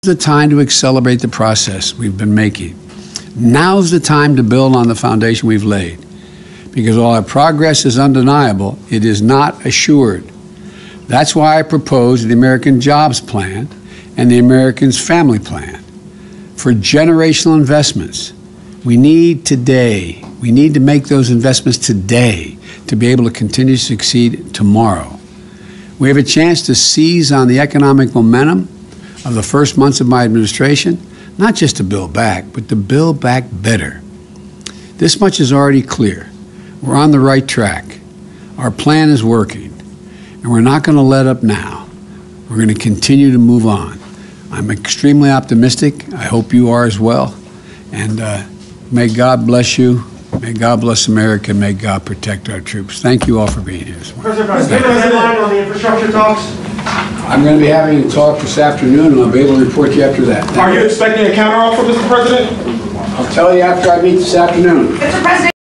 the time to accelerate the process we've been making. Now's the time to build on the foundation we've laid. Because while our progress is undeniable, it is not assured. That's why I proposed the American Jobs Plan and the Americans Family Plan for generational investments. We need to make those investments today to be able to continue to succeed tomorrow. We have a chance to seize on the economic momentum of the first months of my administration, not just to build back, but to build back better. This much is already clear. We're on the right track. Our plan is working, and we're not going to let up now. We're going to continue to move on. I'm extremely optimistic. I hope you are as well. And may God bless you. May God bless America. May God protect our troops. Thank you all for being here this morning. President, give a headline on the infrastructure talks. I'm going to be having a talk this afternoon, and I'll be able to report to you after that. Are you expecting a counteroffer, Mr. President? I'll tell you after I meet this afternoon. Mr. President.